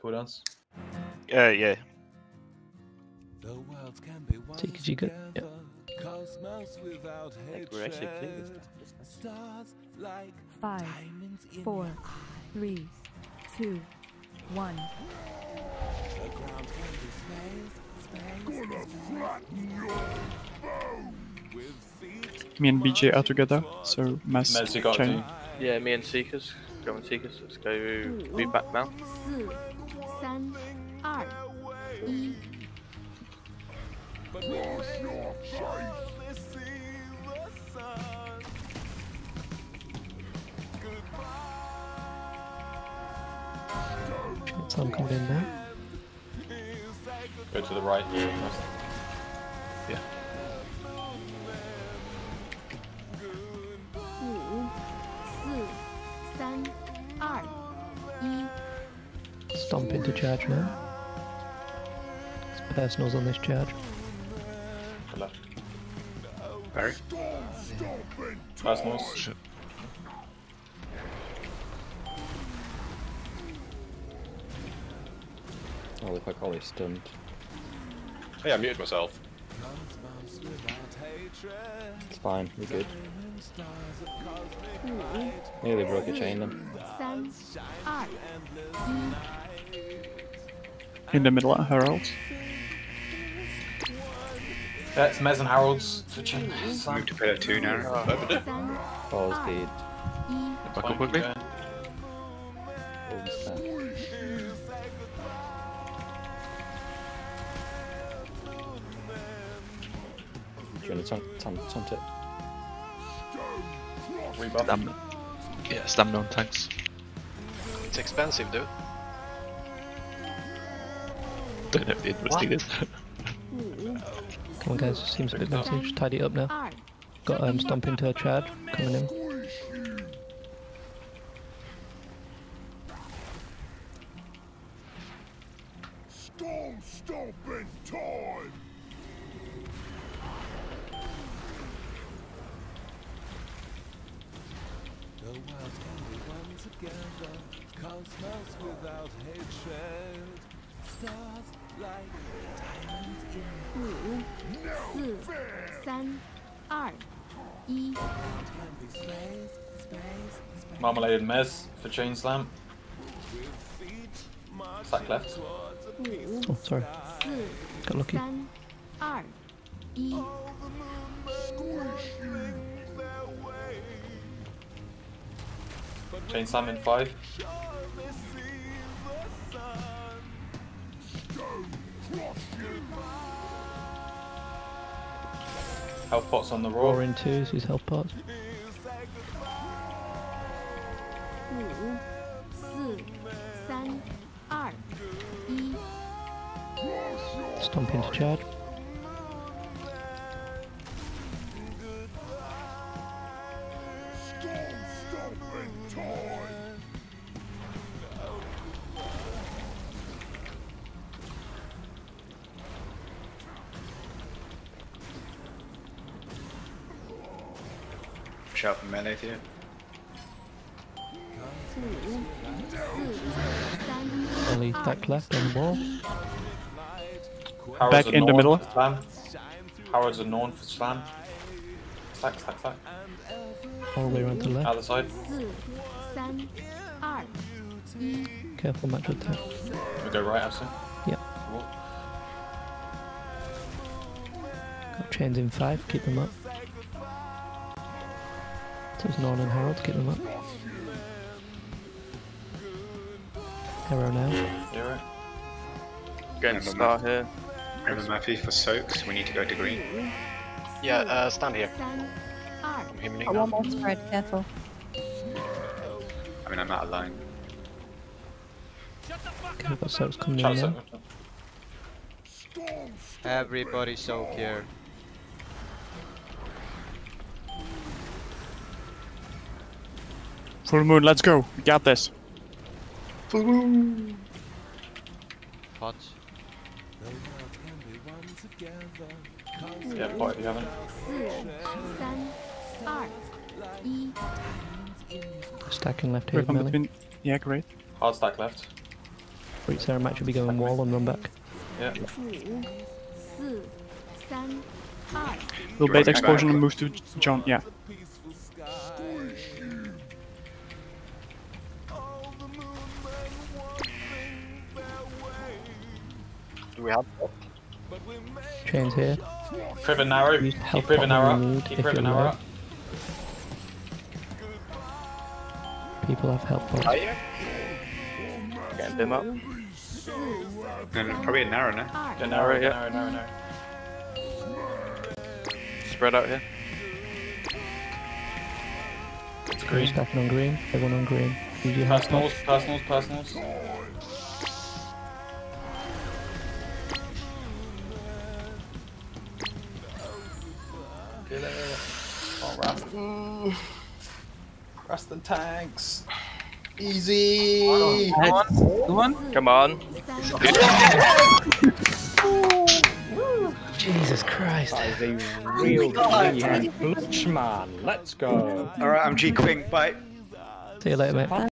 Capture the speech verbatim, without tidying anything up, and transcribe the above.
cooldowns? Uh, yeah. Seekers, you good? Yep. Like we're actually playing this time. Five, four, three, two, one. Me and B J are together, so mass Mez, you got chain. to. Yeah, me and Seekers. Go and Seekers. Let's go. Be back now. 四、三、二、一。 Some coming in now. Go to the right. Yeah. 五、四、三、二、一。 Stomp into charge now. It's personals on this charge. To left. Barry. Personals. Shit. Oh, look like Ollie's stunned. Hey, I muted myself. It's fine, we're good. Nearly broke a chain then. 三、二、一。 In the middle at Herald. Yeah, it's Mez and Harold's for chain. Move to pillar two now. 三、 Balls dead. 一。 Back up quickly. Almost there. Do you want to taunt, taunt, taunt it? Rebuff. Stamina. Yeah, stamina on tanks. It's expensive, dude. Don't have the investigators. Come on, guys. Seems a bit messy. Just tidy it up now. 二、 Got um, Stomp into a charge coming in. Storm stomping time! The world can be one together, cosmos without hatred, stars like diamonds in 五、四、三、二、一。 Marmalade and Mez for chain slam. Stack left. 五、 Oh, sorry. 四、 Got lucky. 三、二、一。 Chain slam in five. Health pots on the Roar roar. in twos, his health pots. 五、四、三、二、一。 Stomp into charge. storm stomping time! Shout for melee to you. 五、四、三、 Ollie back left on the wall. Harold's Back a in the Norn middle. for slam. Harold's a Norn for slam. Stack, stack, stack. All the way around to the left. Other side. 四、三、二、一。 Careful match with that. We go right, Absent. Yep. Got chains in five, keep them up. So it's Norn and Harold, keep them up. Arrow now. You're right. Going to start here. Remember Matthew, for soaks, we need to go to green. Yeah, uh, stand here. 三、二、 I'm him Got one more spread, careful. I mean, I'm out of line. Okay, we've got soaks coming in Shout now. out. Everybody soak here. Full moon, let's go. We got this. Full moon. Pots. Yeah, pot if you haven't. 四、三、二、一。 Stacking left We're here, on melee. between. Yeah, great. Hard stack left. For each Sarah match, will be going wall and run back. Yeah. 五、四、三、二、 We'll bait explosion and move to John. Yeah. Do we have help? Chains here. River narrow. Use Keep help river on narrow the up. need Keep if river you're narrow low. up. People have help pots. Are you? Getting Bim up. And probably a narrow now. Go Narrow, narrow, yeah. narrow, narrow, narrow. Spread out here. It's Green green. stacking on green. Everyone on green. Use your help Personals, pots. personals, personals. Get it. Oh, Rast. Rast the tanks. Easy. Come on. Come on. 三、 Jesus Christ. That is a real Sludge man. Let's go. Alright, I'm G Quing, bye. See you later, mate.